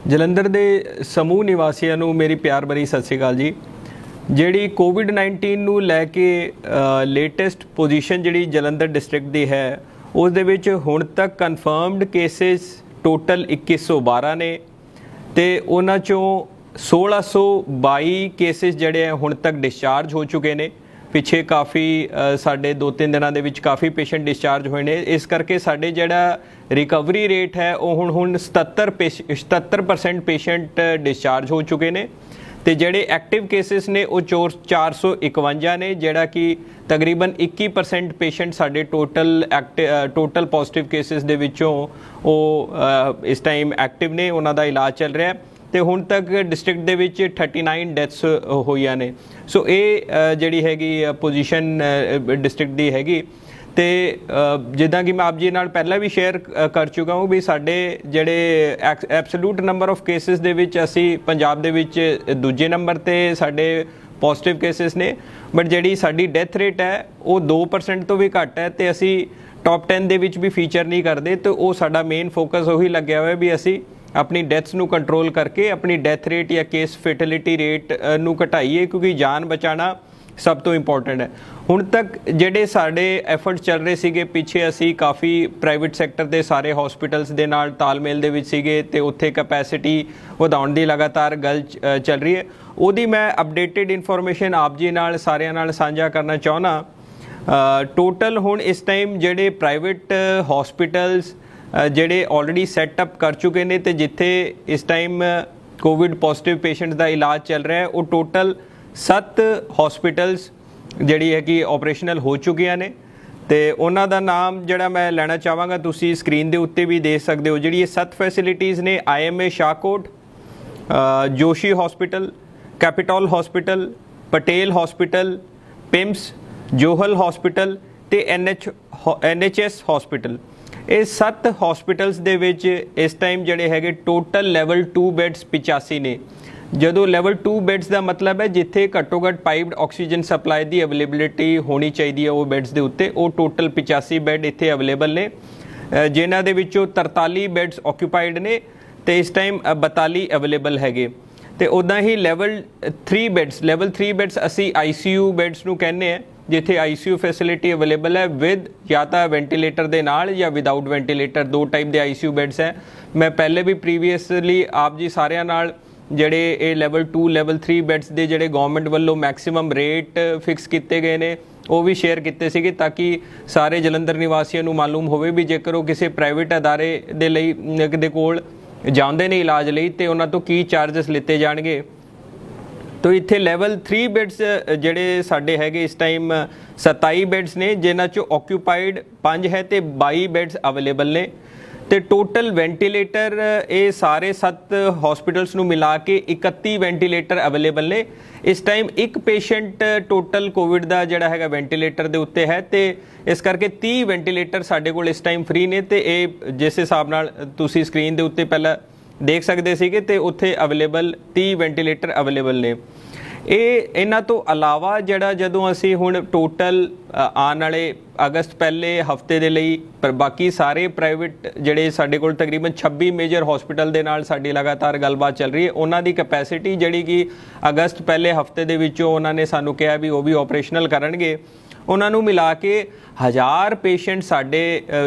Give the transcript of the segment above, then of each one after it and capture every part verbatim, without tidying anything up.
ਜਲੰਧਰ ਦੇ ਸਮੂਹ ਨਿਵਾਸੀਆਂ ਨੂੰ ਮੇਰੀ ਪਿਆਰ ਭਰੀ ਸਤਿ ਸ਼੍ਰੀ ਅਕਾਲ ਜੀ। ਜਿਹੜੀ ਕੋਵਿਡ नाइनटीन ਨੂੰ ਲੈ ਕੇ ਲੇਟੈਸਟ ਪੋਜੀਸ਼ਨ ਜਿਹੜੀ ਜਲੰਧਰ ਡਿਸਟ੍ਰਿਕਟ ਦੀ ਹੈ ਉਸ ਦੇ ਵਿੱਚ ਹੁਣ ਤੱਕ ਕਨਫਰਮਡ ਕੇਸਿਸ ਟੋਟਲ इक्कीस सौ बारह ਨੇ ਤੇ ਉਹਨਾਂ ਚੋਂ सोलह सौ बाई ਕੇਸਿਸ ਜਿਹੜੇ ਹੁਣ ਤੱਕ ਡਿਸਚਾਰਜ ਹੋ ਚੁੱਕੇ ਨੇ। ਪਿੱਛੇ ਕਾਫੀ ਸਾਡੇ ਦੋ ਤਿੰਨ ਦਿਨਾਂ ਦੇ ਵਿੱਚ ਕਾਫੀ ਪੇਸ਼ੈਂਟ ਡਿਸਚਾਰਜ ਹੋਏ ਨੇ, ਇਸ ਕਰਕੇ ਸਾਡੇ ਜਿਹੜਾ ਰਿਕਵਰੀ ਰੇਟ ਹੈ ਉਹ ਹੁਣ ਹੁਣ सतहत्तर सतहत्तर परसेंट ਪੇਸ਼ੈਂਟ ਡਿਸਚਾਰਜ ਹੋ ਚੁੱਕੇ ਨੇ ਤੇ ਜਿਹੜੇ ਐਕਟਿਵ ਕੇਸਿਸ ਨੇ ਉਹ ਚਾਰ सौ इकवंजा ਨੇ, ਜਿਹੜਾ ਕਿ ਤਕਰੀਬਨ इक्की परसेंट ਪੇਸ਼ੈਂਟ ਸਾਡੇ ਟੋਟਲ ਟੋਟਲ ਪੋਜ਼ਿਟਿਵ ਕੇਸਿਸ ਦੇ ਵਿੱਚੋਂ ਉਹ ਇਸ ਟਾਈਮ ਐਕਟਿਵ ਨੇ, ਉਹਨਾਂ ਦਾ ਇਲਾਜ ਚੱਲ ਰਿਹਾ ਹੈ। ਤੇ ਹੁਣ ਤੱਕ ਡਿਸਟ੍ਰਿਕਟ ਦੇ ਵਿੱਚ उनतालीस ਡੈਥਸ ਹੋਈਆਂ ਨੇ। ਸੋ ਇਹ ਜਿਹੜੀ ਹੈਗੀ ਪੋਜੀਸ਼ਨ ਡਿਸਟ੍ਰਿਕਟ ਦੀ ਹੈਗੀ ਤੇ ਜਿੱਦਾਂ ਕਿ ਮੈਂ ਆਪ ਜੀ ਨਾਲ ਪਹਿਲਾਂ ਵੀ ਸ਼ੇਅਰ ਕਰ ਚੁੱਕਾ ਹਾਂ ਵੀ ਸਾਡੇ ਜਿਹੜੇ ਐਬਸੋਲੂਟ ਨੰਬਰ ਆਫ ਕੇਸਿਸ ਦੇ ਵਿੱਚ ਅਸੀਂ ਪੰਜਾਬ ਦੇ ਵਿੱਚ ਦੂਜੇ ਨੰਬਰ ਤੇ ਸਾਡੇ ਪੋਜ਼ਿਟਿਵ ਕੇਸਿਸ ਨੇ, ਬਟ ਜਿਹੜੀ ਸਾਡੀ ਡੈਥ ਰੇਟ ਹੈ ਉਹ दो परसेंट ਤੋਂ ਵੀ ਘੱਟ ਹੈ ਤੇ ਅਸੀਂ ਟੌਪ दस ਦੇ ਵਿੱਚ ਵੀ ਫੀਚਰ ਨਹੀਂ ਕਰਦੇ। ਤੇ ਉਹ ਸਾਡਾ ਮੇਨ ਫੋਕਸ ਉਹੀ ਲੱਗਿਆ ਹੋਇਆ ਵੀ ਅਸੀਂ अपनी डेथ्स नू कंट्रोल करके अपनी डेथ रेट या केस फैटलिटी रेट नू घटाइए, क्योंकि जान बचाना सब तो इंपॉर्टेंट है। हुण तक जेडे साडे एफर्ट चल रहे सीगे पिछे असी काफ़ी प्राइवेट सैक्टर के सारे हॉस्पिटल्स दे नाल तालमेल दे विच सीगे ते उत्थे कैपेसिटी वधाउण दी लगातार गल चल रही है। उहदी मैं अपडेटेड इन्फॉर्मेशन आप जी नाल सारियां नाल साझा करना चाहुंदा। टोटल हुण इस टाइम जेडे प्राइवेट हॉस्पिटल्स ਜਿਹੜੇ ਆਲਰੇਡੀ ਸੈਟਅਪ ਕਰ ਚੁੱਕੇ ਨੇ ਤੇ ਜਿੱਥੇ ਇਸ ਟਾਈਮ ਕੋਵਿਡ ਪੋਜ਼ਿਟਿਵ ਪੇਸ਼ੈਂਟ ਦਾ ਇਲਾਜ ਚੱਲ ਰਿਹਾ ਹੈ ਉਹ ਟੋਟਲ ਸੱਤ ਹਸਪੀਟਲਸ ਜਿਹੜੀ ਹੈ ਕਿ ਆਪਰੇਸ਼ਨਲ ਹੋ ਚੁੱਕੀਆਂ ਨੇ ਤੇ ਉਹਨਾਂ ਦਾ ਨਾਮ ਜਿਹੜਾ ਮੈਂ ਲੈਣਾ ਚਾਹਾਂਗਾ ਤੁਸੀਂ ਸਕਰੀਨ ਦੇ ਉੱਤੇ ਵੀ ਦੇਖ ਸਕਦੇ ਹੋ। ਜਿਹੜੀ ਇਹ ਸੱਤ ਫੈਸਿਲਿਟੀਜ਼ ਨੇ I M A Shahkot, Joshi hospital, capital hospital, Patel hospital, PIMS, Johal hospital ਤੇ N H N H S hospital. ਇਹ ਸੱਤ ਹਸਪੀਟਲਸ ਦੇ ਵਿੱਚ ਇਸ ਟਾਈਮ ਜਿਹੜੇ ਹੈਗੇ ਟੋਟਲ ਲੈਵਲ टू ਬੈਡਸ पचासी ਨੇ। ਜਦੋਂ ਲੈਵਲ टू ਬੈਡਸ ਦਾ ਮਤਲਬ ਹੈ ਜਿੱਥੇ ਘੱਟੋ ਘੱਟ ਪਾਈਪਡ ਆਕਸੀਜਨ ਸਪਲਾਈ ਦੀ ਅਵੇਲੇਬਿਲਿਟੀ ਹੋਣੀ ਚਾਹੀਦੀ ਹੈ ਉਹ ਬੈਡਸ ਦੇ ਉੱਤੇ, ਉਹ ਟੋਟਲ पचासी ਬੈਡ ਇੱਥੇ ਅਵੇਲੇਬਲ ਨੇ, ਜਿਨ੍ਹਾਂ ਦੇ ਵਿੱਚੋਂ तरतालीस ਬੈਡਸ ਆਕਿਊਪਾਈਡ ਨੇ ਤੇ ਇਸ ਟਾਈਮ बयालीस ਅਵੇਲੇਬਲ ਹੈਗੇ। ਤੇ ਉੱਦਾਂ ਹੀ level three beds level three beds ਅਸੀਂ ਆਈ ਸੀ ਯੂ ਬੈਡਸ ਨੂੰ ਕਹਿੰਦੇ ਆ, जिथे I C U facility available है विद या तो वेंटिलेटर के नाल या विदाउट वेंटिलेटर, दो टाइप के आई सी यू बैड्स हैं। मैं पहले भी प्रीवियसली आप जी सारिਆਂ नाल ਜਿਹੜੇ ਇਹ level two level three beds ਦੇ ਜਿਹੜੇ गवर्नमेंट ਵੱਲੋਂ मैक्सिमम रेट फिक्स ਕੀਤੇ ਗਏ ਨੇ ਉਹ ਵੀ ਸ਼ੇਅਰ ਕੀਤੇ ਸੀਗੇ ਤਾਂ ਕਿ ਸਾਰੇ ਜਲੰਧਰ ਨਿਵਾਸੀਆਂ ਨੂੰ ਮਾਲੂਮ ਹੋਵੇ ਵੀ ਜੇਕਰ ਉਹ ਕਿਸੇ ਪ੍ਰਾਈਵੇਟ ਅਦਾਰੇ ਦੇ ਲਈ ਦੇ ਕੋਲ ਜਾਂਦੇ ਨੇ ਇਲਾਜ ਲਈ ਤੇ ਉਹਨਾਂ ਤੋਂ ਕੀ ਚਾਰजेस ਲਿੱਤੇ ਜਾਣਗੇ। तो इत्थे लैवल थ्री बेड्स जेडे साडे हैगे इस टाइम सताई बेड्स ने, जिन्हां चों ऑक्यूपाइड पांच है ते बाई बेड्स अवेलेबल ने ते टोटल वेंटिलेटर ये सारे सत्त हॉस्पिटल्स नूं मिला के इकत्ती वेंटिलेटर अवेलेबल ने। इस टाइम एक पेशेंट टोटल कोविड का जिहड़ा हैगा वेंटिलेटर दे उत्ते है ते इस करके तीस वेंटिलेटर साडे कोल इस टाइम फ्री ने ते ये जिस हिसाब नाल तुसीं स्क्रीन दे उत्ते पहला देख सकते सीगे ते उत्थे अवेलेबल तीस वेंटिलेटर अवेलेबल ने। ਇਹ ਇਹਨਾਂ ਤੋਂ ਇਲਾਵਾ ਜਿਹੜਾ ਜਦੋਂ ਅਸੀਂ ਹੁਣ ਟੋਟਲ ਆਉਣ ਵਾਲੇ ਅਗਸਤ ਪਹਿਲੇ ਹਫਤੇ ਦੇ ਲਈ ਪਰ ਬਾਕੀ ਸਾਰੇ ਪ੍ਰਾਈਵੇਟ ਜਿਹੜੇ ਸਾਡੇ ਕੋਲ ਤਕਰੀਬਨ छब्बीस ਮੇਜਰ ਹਸਪੀਟਲ ਦੇ ਨਾਲ ਸਾਡੀ ਲਗਾਤਾਰ ਗੱਲਬਾਤ ਚੱਲ ਰਹੀ ਹੈ, ਉਹਨਾਂ ਦੀ ਕੈਪੈਸਿਟੀ ਜਿਹੜੀ ਕਿ ਅਗਸਤ ਪਹਿਲੇ ਹਫਤੇ ਦੇ ਵਿੱਚੋਂ ਉਹਨਾਂ ਨੇ ਸਾਨੂੰ ਕਿਹਾ ਵੀ ਉਹ ਵੀ ਆਪਰੇਸ਼ਨਲ ਕਰਨਗੇ, ਉਹਨਾਂ ਨੂੰ ਮਿਲਾ ਕੇ ਹਜ਼ਾਰ ਪੇਸ਼ੈਂਟ ਸਾਡੇ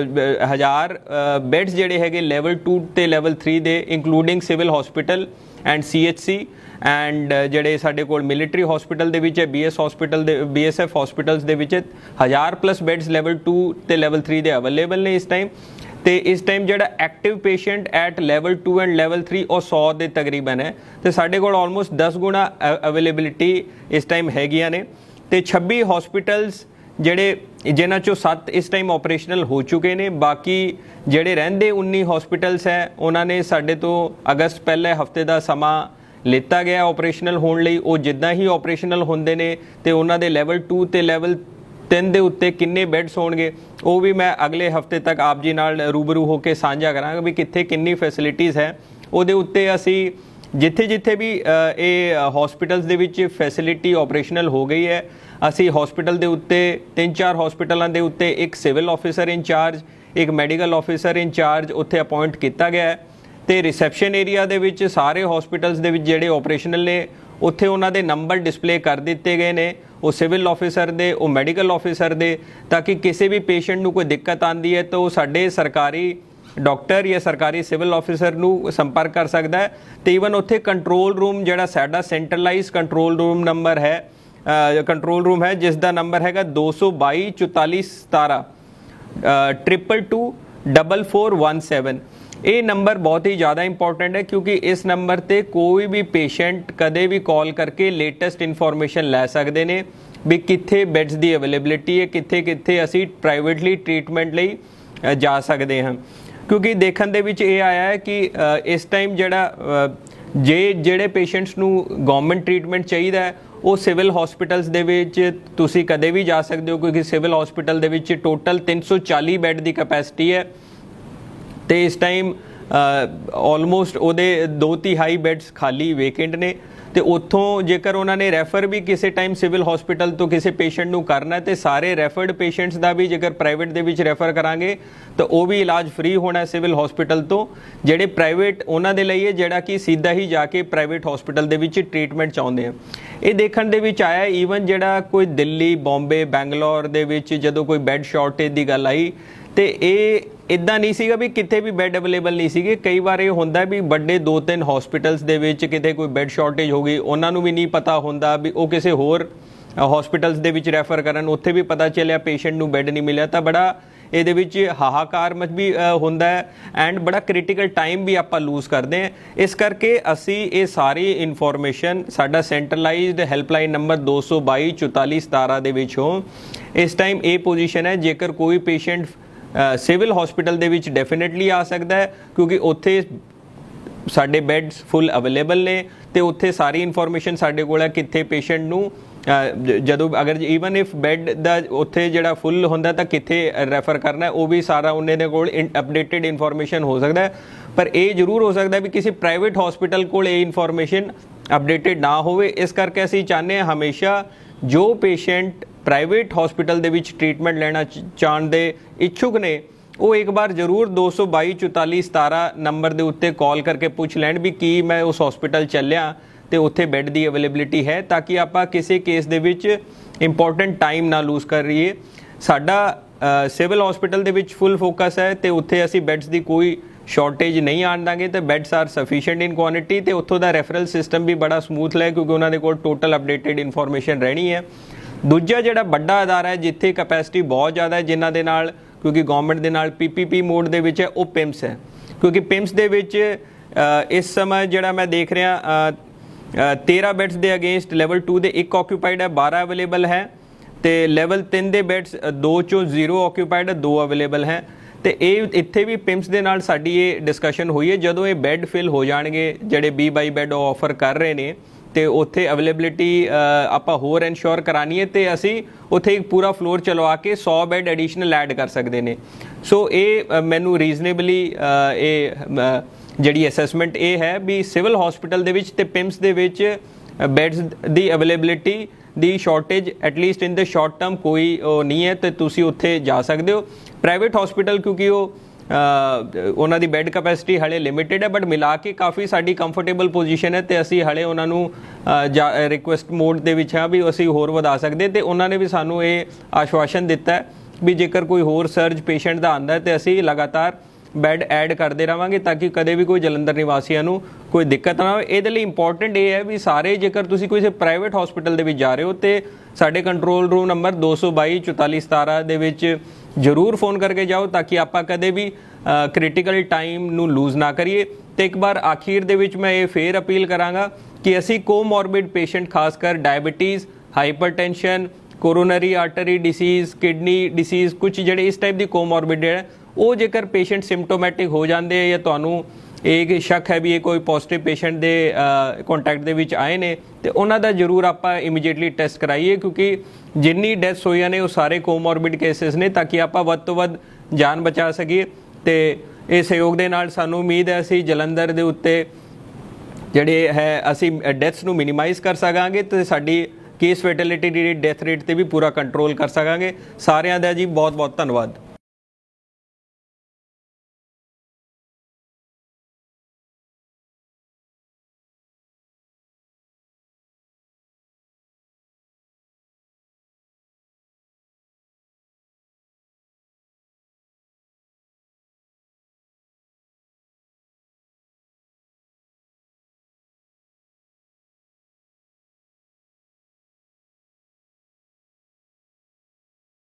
ਹਜ਼ਾਰ ਬੈਡਸ ਜਿਹੜੇ ਹੈਗੇ ਲੈਵਲ टू ਤੇ ਲੈਵਲ थ्री ਦੇ including civil hospital and C H C and ਜਿਹੜੇ ਸਾਡੇ ਕੋਲ ਮਿਲਟਰੀ ਹਸਪੀਟਲ ਦੇ ਵਿੱਚ ਹੈ, ਬੀ ਐਸ ਹਸਪੀਟਲ ਦੇ ਬੀ ਐਸ ਐਫ ਹਸਪੀਟਲਸ ਦੇ ਵਿੱਚ ਹਜ਼ਾਰ ਪਲੱਸ ਬੈਡਸ ਲੈਵਲ टू ਤੇ ਲੈਵਲ थ्री ਦੇ ਅਵੇਲੇਬਲ ਨੇ ਇਸ ਟਾਈਮ। ਤੇ ਇਸ ਟਾਈਮ ਜਿਹੜਾ active patient at level two and level three ਉਹ सौ ਦੇ ਤਕਰੀਬਨ ਹੈ ਤੇ ਸਾਡੇ ਕੋਲ ਆਲਮੋਸਟ दस ਗੁਣਾ ਅਵੇਲੇਬਿਲਿਟੀ ਇਸ ਟਾਈਮ ਹੈਗੀਆਂ ਨੇ। ਤੇ छब्बीस ਹਸਪੀਟਲਸ ਜਿਹੜੇ ਜਿਨ੍ਹਾਂ ਚੋਂ ਸੱਤ ਇਸ ਟਾਈਮ ਆਪਰੇਸ਼ਨਲ ਹੋ ਚੁੱਕੇ ਨੇ, ਬਾਕੀ ਜਿਹੜੇ ਰਹਿੰਦੇ उन्नीस ਹਸਪੀਟਲਸ ਹੈ ਉਹਨਾਂ ਨੇ ਸਾਡੇ ਤੋਂ ਅਗਸਤ ਪਹਿਲੇ ਹਫਤੇ ਦਾ ਸਮਾਂ ਲਿੱਤਾ ਗਿਆ ਆਪਰੇਸ਼ਨਲ ਹੋਣ ਲਈ। ਉਹ ਜਿੱਦਾਂ ਹੀ ਆਪਰੇਸ਼ਨਲ ਹੁੰਦੇ ਨੇ ਤੇ ਉਹਨਾਂ ਦੇ ਲੈਵਲ टू ਤੇ ਲੈਵਲ तीन ਦੇ ਉੱਤੇ ਕਿੰਨੇ ਬੈਡਸ ਹੋਣਗੇ ਉਹ ਵੀ ਮੈਂ ਅਗਲੇ ਹਫਤੇ ਤੱਕ ਆਪ ਜੀ ਨਾਲ ਰੂਬਰੂ ਹੋ ਕੇ ਸਾਂਝਾ ਕਰਾਂਗਾ ਵੀ ਕਿੱਥੇ ਕਿੰਨੀ ਫੈਸਿਲਿਟੀਜ਼ ਹੈ। ਉਹਦੇ ਉੱਤੇ ਅਸੀਂ ਜਿੱਥੇ ਜਿੱਥੇ ਵੀ ਇਹ ਹਸਪੀਟਲਸ ਦੇ ਵਿੱਚ ਫੈਸਿਲਿਟੀ ਆਪਰੇਸ਼ਨਲ ਹੋ ਗਈ ਹੈ ਅਸੀਂ ਹਸਪੀਟਲ ਦੇ ਉੱਤੇ ਤਿੰਨ ਚਾਰ ਹਸਪੀਟਲਾਂ ਦੇ ਉੱਤੇ ਇੱਕ ਸਿਵਲ ਆਫਿਸਰ ਇੰਚਾਰਜ, ਇੱਕ ਮੈਡੀਕਲ ਆਫਿਸਰ ਇੰਚਾਰਜ ਉੱਥੇ ਅਪਾਇੰਟ ਕੀਤਾ ਗਿਆ ਹੈ ਤੇ ਰਿਸੈਪਸ਼ਨ ਏਰੀਆ ਦੇ ਵਿੱਚ ਸਾਰੇ ਹਸਪੀਟਲਸ ਦੇ ਵਿੱਚ ਜਿਹੜੇ ਆਪਰੇਸ਼ਨਲ ਨੇ ਉੱਥੇ ਉਹਨਾਂ ਦੇ ਨੰਬਰ ਡਿਸਪਲੇ ਕਰ ਦਿੱਤੇ ਗਏ ਨੇ, ਉਹ ਸਿਵਲ ਆਫਿਸਰ ਦੇ, ਉਹ ਮੈਡੀਕਲ ਆਫਿਸਰ ਦੇ, ਤਾਂ ਕਿ ਕਿਸੇ ਵੀ ਪੇਸ਼ੈਂਟ ਨੂੰ ਕੋਈ ਦਿੱਕਤ ਆਉਂਦੀ ਹੈ ਤਾਂ ਉਹ ਸਾਡੇ ਸਰਕਾਰੀ ਡਾਕਟਰ ਜਾਂ ਸਰਕਾਰੀ ਸਿਵਲ ਆਫਿਸਰ ਨੂੰ ਸੰਪਰਕ ਕਰ ਸਕਦਾ ਹੈ। ਤੇ ਈਵਨ ਉੱਥੇ ਕੰਟਰੋਲ ਰੂਮ ਜਿਹੜਾ ਸਾਡਾ ਸੈਂਟਰਲਾਈਜ਼ ਕੰਟਰੋਲ ਰੂਮ ਨੰਬਰ ਹੈ, ਕੰਟਰੋਲ ਰੂਮ ਹੈ ਜਿਸ ਦਾ ਨੰਬਰ ਹੈਗਾ ਦੋ ਸੌ ਬਾਈ ਚੁਤਾਲੀ ਸਤਾਰਾਂ triple two double four one seven. ये नंबर बहुत ही ज़्यादा इंपॉर्टेंट है क्योंकि इस नंबर ते कोई भी पेशेंट कदे भी कॉल करके लेटेस्ट इन्फॉर्मेशन लै सकते हैं भी कित्थे बैड्स की अवेलेबिलिटी है, कित्थे कित्थे असी प्राइवेटली ट्रीटमेंट लई जा सकते हैं। क्योंकि देखने दे विच ये आया है कि इस टाइम जिहड़ा जे जिहड़े पेशेंट्स नूं गवर्नमेंट ट्रीटमेंट चाहिए है वो सिविल हॉस्पिटल्स दे विच तुसी कदे भी जा सकते हो, क्योंकि सिविल हॉस्पिटल दे विच टोटल तीन सौ चाली बैड की कैपेसिटी है तो इस टाइम ऑलमोस्ट उहदे दो तिहाई बैड्स खाली वेकेंट ने। तो उत्थों जेकर उन्होंने रैफर भी किसी टाइम सिविल हॉस्पिटल तो किसी पेशेंट नूं करना तो सारे रैफर्ड पेशेंट्स का भी जेकर प्राइवेट दे विच रैफर करांगे तो वो भी इलाज फ्री होना सिविल हॉस्पिटल तो, जेडे प्राइवेट उन्हां दे लई है जेड़ा कि सीधा ही जाके प्राइवेट हॉस्पिटल दे विच ट्रीटमेंट चाहुंदे हैं। ये देखण दे विच आया ईवन जेड़ा कोई दिल्ली बॉम्बे बैंगलोर दे विच जदों कोई बैड शॉर्टेज की गल आई तो ये इदां नहीं सीगा भी किते भी बैड अवेलेबल नहीं सीगे। कई बार ये होंदा भी बड़े दो तीन हॉस्पिटल्स दे विच किते कोई बैड शॉर्टेज हो गई, उन्हां नूं भी नहीं पता होंदा भी वो किसी होर हॉस्पिटल्स दे विच रैफर करन, उत्थे भी पता चलिया पेशेंट नूं बैड नहीं मिलिया तो बड़ा ਇਹਦੇ ਵਿੱਚ ਹਾਹਾਕਾਰ ਮਚ ਵੀ ਹੁੰਦਾ ਹੈ ਐਂਡ ਬੜਾ ਕ੍ਰਿਟੀਕਲ ਟਾਈਮ ਵੀ ਆਪਾਂ ਲੂਜ਼ ਕਰਦੇ ਹਾਂ। ਇਸ ਕਰਕੇ ਅਸੀਂ ਇਹ ਸਾਰੀ ਇਨਫੋਰਮੇਸ਼ਨ ਸਾਡਾ ਸੈਂਟਰਲਾਈਜ਼ਡ ਹੈਲਪਲਾਈਨ ਨੰਬਰ ਦੋ ਸੌ ਬਾਈ ਚੁਤਾਲੀ ਸਤਾਰਾਂ ਦੇ ਵਿੱਚੋਂ ਇਸ ਟਾਈਮ ਇਹ ਪੋਜੀਸ਼ਨ ਹੈ ਜੇਕਰ ਕੋਈ ਪੇਸ਼ੈਂਟ ਸਿਵਲ ਹਸਪੀਟਲ ਦੇ ਵਿੱਚ ਡੈਫੀਨੇਟਲੀ ਆ ਸਕਦਾ ਹੈ ਕਿਉਂਕਿ ਉੱਥੇ ਸਾਡੇ ਬੈਡਸ ਫੁੱਲ ਅਵੇਲੇਬਲ ਨੇ ਤੇ ਉੱਥੇ ਸਾਰੀ ਇਨਫੋਰਮੇਸ਼ਨ ਸਾਡੇ ਕੋਲ ਹੈ ਕਿੱਥੇ ਪੇਸ਼ੈਂਟ ਨੂੰ ਜਦੋਂ ਅਗਰ ਈਵਨ ਇਫ ਬੈਡ ਦਾ ਉੱਥੇ ਜਿਹੜਾ ਫੁੱਲ ਹੁੰਦਾ ਤਾਂ ਕਿੱਥੇ ਰੈਫਰ ਕਰਨਾ ਉਹ ਵੀ ਸਾਰਾ ਉਹਨਾਂ ਦੇ ਕੋਲ ਅਪਡੇਟਡ ਇਨਫੋਰਮੇਸ਼ਨ ਹੋ ਸਕਦਾ ਹੈ। ਪਰ ਇਹ ਜ਼ਰੂਰ ਹੋ ਸਕਦਾ ਵੀ ਕਿਸੇ ਪ੍ਰਾਈਵੇਟ ਹਸਪੀਟਲ ਕੋਲ ਇਹ ਇਨਫੋਰਮੇਸ਼ਨ ਅਪਡੇਟਡ ਨਾ ਹੋਵੇ। ਇਸ ਕਰਕੇ ਅਸੀਂ ਚਾਹੁੰਦੇ ਹਾਂ ਹਮੇਸ਼ਾ ਜੋ ਪੇਸ਼ੈਂਟ ਪ੍ਰਾਈਵੇਟ ਹਸਪੀਟਲ ਦੇ ਵਿੱਚ ਟ੍ਰੀਟਮੈਂਟ ਲੈਣਾ ਚਾਹੁਣ ਦੇ ਇੱਛੁਕ ਨੇ ਉਹ ਇੱਕ ਵਾਰ ਜ਼ਰੂਰ ਦੋ ਸੌ ਬਾਈ ਚੁਤਾਲੀ ਸਤਾਰਾਂ ਨੰਬਰ ਦੇ ਉੱਤੇ ਕਾਲ ਕਰਕੇ ਪੁੱਛ ਲੈਣ ਵੀ ਕੀ ਮੈਂ ਉਸ ਹਸਪੀਟਲ ਚੱਲਿਆ ਤੇ ਉੱਥੇ ਬੈੱਡ ਦੀ ਅਵੇਲੇਬਿਲਿਟੀ ਹੈ ਤਾਂ ਕਿ ਆਪਾਂ ਕਿਸੇ ਕੇਸ ਦੇ ਵਿੱਚ ਇੰਪੋਰਟੈਂਟ ਟਾਈਮ ਨਾ ਲੂਜ਼ ਕਰ ਰਹੀਏ। ਸਾਡਾ ਸਿਵਲ ਹਸਪੀਟਲ ਦੇ ਵਿੱਚ ਫੁੱਲ ਫੋਕਸ ਹੈ ਤੇ ਉੱਥੇ ਅਸੀਂ ਬੈੱਡਸ ਦੀ ਕੋਈ ਸ਼ਾਰਟੇਜ ਨਹੀਂ ਆਉਣ ਦਾਂਗੇ ਤੇ beds are sufficient in quantity ਤੇ ਉੱਥੋਂ ਦਾ ਰੈਫਰਲ ਸਿਸਟਮ ਵੀ ਬੜਾ ਸਮੂਥ ਹੈ ਕਿਉਂਕਿ ਉਹਨਾਂ ਦੇ ਕੋਲ ਟੋਟਲ ਅਪਡੇਟਡ ਇਨਫੋਰਮੇਸ਼ਨ ਰਹਿਣੀ ਹੈ। ਦੂਜਾ ਜਿਹੜਾ ਵੱਡਾ ਅਦਾਰਾ ਹੈ ਜਿੱਥੇ ਕੈਪੈਸਿਟੀ ਬਹੁਤ ਜ਼ਿਆਦਾ ਹੈ ਜਿਨ੍ਹਾਂ ਦੇ ਨਾਲ ਕਿਉਂਕਿ ਗਵਰਨਮੈਂਟ ਦੇ ਨਾਲ ਪੀਪੀਪੀ ਮੋਡ ਦੇ ਵਿੱਚ ਹੈ ਉਹ ਪਿਮਸ ਹੈ ਕਿਉਂਕਿ ਪਿਮਸ ਦੇ ਵਿੱਚ ਇਸ ਸਮੇਂ ਜਿਹੜਾ ਮੈਂ ਦੇਖ ਰਿਹਾ तेरह बैड्स के अगेंस्ट लैवल टू के एक ऑक्यूपाइड है, बारह अवेलेबल है तो लैवल तीन के बैड्स दो चो जीरो ऑक्यूपाइड है, दो अवेलेबल है। तो ये इत्थे भी पिम्स के नाल साडी ये डिस्कशन हुई है जदों ये बैड फिल हो जाएंगे जेडे बी बाई बैड ऑफर कर रहे हैं तो उत्थे अवेलेबिलिटी आपां होर इंश्योर करानी है तो असी उत्थे एक पूरा फ्लोर चलवा के सौ बैड एडिशनल ऐड कर सकते हैं। सो ये मैनू रीजनेबली ये ਜਿਹੜੀ ਅਸੈਸਮੈਂਟ ਇਹ ਹੈ ਵੀ ਸਿਵਲ ਹਸਪੀਟਲ ਦੇ ਵਿੱਚ ਤੇ ਪਿਮਸ ਦੇ ਵਿੱਚ ਬੈਡਸ ਦੀ ਅਵੇਲੇਬਿਲਿਟੀ ਦੀ shortage at least in the short term ਕੋਈ ਨਹੀਂ ਹੈ ਤੇ ਤੁਸੀਂ ਉੱਥੇ ਜਾ ਸਕਦੇ ਹੋ। ਪ੍ਰਾਈਵੇਟ ਹਸਪੀਟਲ ਕਿਉਂਕਿ ਉਹ ਉਹਨਾਂ ਦੀ ਬੈੱਡ ਕੈਪੈਸਿਟੀ ਹਲੇ ਲਿਮਿਟਿਡ ਹੈ ਬਟ ਮਿਲਾ ਕੇ ਕਾਫੀ ਸਾਡੀ ਕੰਫਰਟੇਬਲ ਪੋਜੀਸ਼ਨ ਹੈ ਤੇ ਅਸੀਂ ਹਲੇ ਉਹਨਾਂ ਨੂੰ ਰਿਕੁਐਸਟ ਮੋਡ ਦੇ ਵਿੱਚ ਹਾਂ ਵੀ ਅਸੀਂ ਹੋਰ ਵਧਾ ਸਕਦੇ ਤੇ ਉਹਨਾਂ ਨੇ ਵੀ ਸਾਨੂੰ ਇਹ ਆਸ਼ਵਾਸਨ ਦਿੱਤਾ ਵੀ ਜੇਕਰ ਕੋਈ ਹੋਰ ਸਰਜ ਪੇਸ਼ੈਂਟ ਦਾ ਆਉਂਦਾ ਤੇ ਅਸੀਂ ਲਗਾਤਾਰ ਬੈੱਡ ਐਡ ਕਰਦੇ ਰਹਾਂਗੇ ਤਾਂ ਕਿ ਕਦੇ ਵੀ ਕੋਈ ਜਲੰਧਰ ਨਿਵਾਸੀਆਂ ਨੂੰ ਕੋਈ ਦਿੱਕਤ ਨਾ ਹੋਵੇ। ਇਹਦੇ ਲਈ ਇੰਪੋਰਟੈਂਟ ਇਹ ਹੈ ਵੀ ਸਾਰੇ ਜੇਕਰ ਤੁਸੀਂ ਕਿਸੇ ਪ੍ਰਾਈਵੇਟ ਹਸਪੀਟਲ ਦੇ ਵਿੱਚ ਜਾ ਰਹੇ ਹੋ ਤੇ ਸਾਡੇ ਕੰਟਰੋਲ ਰੂਮ ਨੰਬਰ ਦੋ ਸੌ ਬਾਈ ਚੁਤਾਲੀ ਸਤਾਰਾਂ ਦੇ ਵਿੱਚ ਜ਼ਰੂਰ ਫੋਨ ਕਰਕੇ ਜਾਓ ਤਾਂ ਕਿ ਆਪਾਂ ਕਦੇ ਵੀ ਕ੍ਰਿਟੀਕਲ ਟਾਈਮ ਨੂੰ ਲੂਜ਼ ਨਾ ਕਰੀਏ। ਤੇ ਇੱਕ ਵਾਰ ਆਖੀਰ ਦੇ ਵਿੱਚ ਮੈਂ ਇਹ ਫੇਰ ਅਪੀਲ ਕਰਾਂਗਾ ਕਿ ਅਸੀਂ ਕੋਮੋਰਬਿਡ ਪੇਸ਼ੈਂਟ ਖਾਸ ਕਰ diabetes, hypertension, coronary artery disease, kidney disease ਕੁਝ ਜਿਹੜੇ ਇਸ ਟਾਈਪ ਦੀ ਕੋਮੋਰਬਿਡ ਹੈ ਉਹ ਜੇਕਰ ਪੇਸ਼ੈਂਟ ਸਿੰਪਟੋਮੈਟਿਕ ਹੋ ਜਾਂਦੇ ਜਾਂ ਤੁਹਾਨੂੰ ਇਹ ਸ਼ੱਕ ਹੈ ਵੀ ਇਹ ਕੋਈ ਪੋਜ਼ਿਟਿਵ ਪੇਸ਼ੈਂਟ ਦੇ ਕੰਟੈਕਟ ਦੇ ਵਿੱਚ ਆਏ ਨੇ ਤੇ ਉਹਨਾਂ ਦਾ ਜ਼ਰੂਰ ਆਪਾਂ ਇਮੀਡੀਏਟਲੀ ਟੈਸਟ ਕਰਾਈਏ ਕਿਉਂਕਿ ਜਿੰਨੀ ਡੈਥਸ ਹੋਈਆਂ ਨੇ ਉਹ ਸਾਰੇ ਕੋਮੋਰਬਿਡ ਕੇਸਿਸ ਨੇ ਤਾਂ ਕਿ ਆਪਾਂ ਵੱਧ ਤੋਂ ਵੱਧ ਜਾਨ ਬਚਾ ਸਕੀਏ। ਤੇ ਇਹ ਸਹਿਯੋਗ ਦੇ ਨਾਲ ਸਾਨੂੰ ਉਮੀਦ ਹੈ ਅਸੀਂ ਜਲੰਧਰ ਦੇ ਉੱਤੇ ਜਿਹੜੇ ਹੈ ਅਸੀਂ ਡੈਥਸ ਨੂੰ ਮਿਨੀਮਾਈਜ਼ ਕਰ ਸਕਾਂਗੇ ਤੇ ਸਾਡੀ ਕੇਸ ਫੈਟੈਲਿਟੀ ਦੀ ਡੈਥ ਰੇਟ ਤੇ ਵੀ ਪੂਰਾ ਕੰਟਰੋਲ ਕਰ ਸਕਾਂਗੇ। ਸਾਰਿਆਂ ਦਾ ਜੀ ਬਹੁਤ ਬਹੁਤ ਧੰਨਵਾਦ।